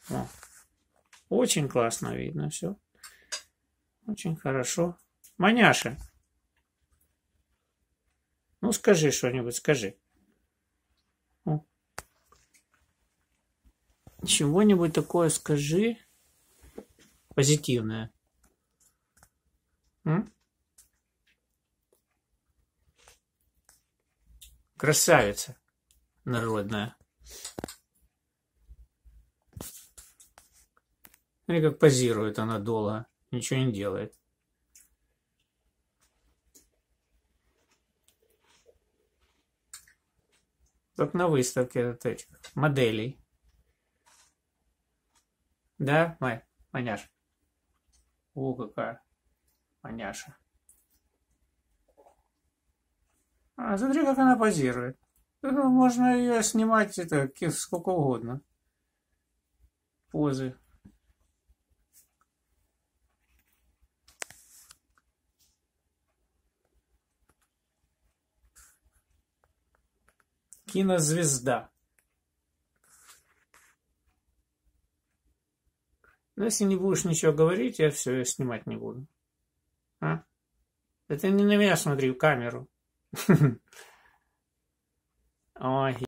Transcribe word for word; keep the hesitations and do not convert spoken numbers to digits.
О, очень классно видно все. Очень хорошо. Маняша, ну скажи что-нибудь, скажи. О. Чего-нибудь такое скажи. Позитивное. М? Красавица народная. Смотри, как позирует она долго. Ничего не делает. Как на выставке вот этих моделей. Да, Май, Маняша? О, какая Маняша. А, смотри, как она позирует. Ну, можно ее снимать это, сколько угодно. Позы. Кинозвезда. Но если не будешь ничего говорить, я все, я снимать не буду. А? Это не на меня смотри, в камеру. Ой.